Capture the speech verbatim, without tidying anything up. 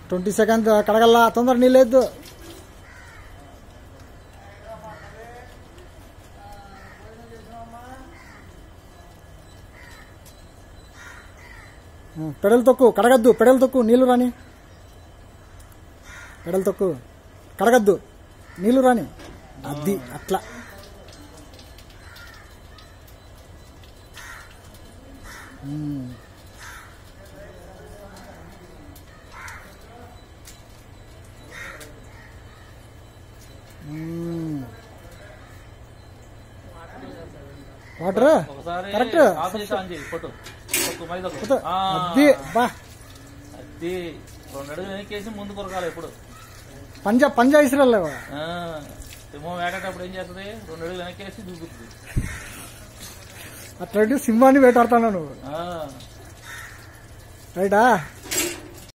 Twenty second కడగల్లా తొందర నీళ్ళేద్దు. పెడలు తొక్కు, కడగద్దు. పెడలు తొక్కు, నీళ్లు రాని. పెడలు తొక్కు, కడగద్దు, నీళ్లు రాని. అది అట్లా. Water correct. అది బా అది రెండు అడుగులు వెనకేసి ముందు కొరకాలి. ఎప్పుడు పంజా పంజా ఇసురాలే సింహం వేటేటప్పుడు ఏం చేస్తుంది? రెండు అడుగులు వెనకేసి దూకుతుంది. అట్లాంటి సింహాన్ని వేటాడుతున్నావు నువ్వు. రైటా?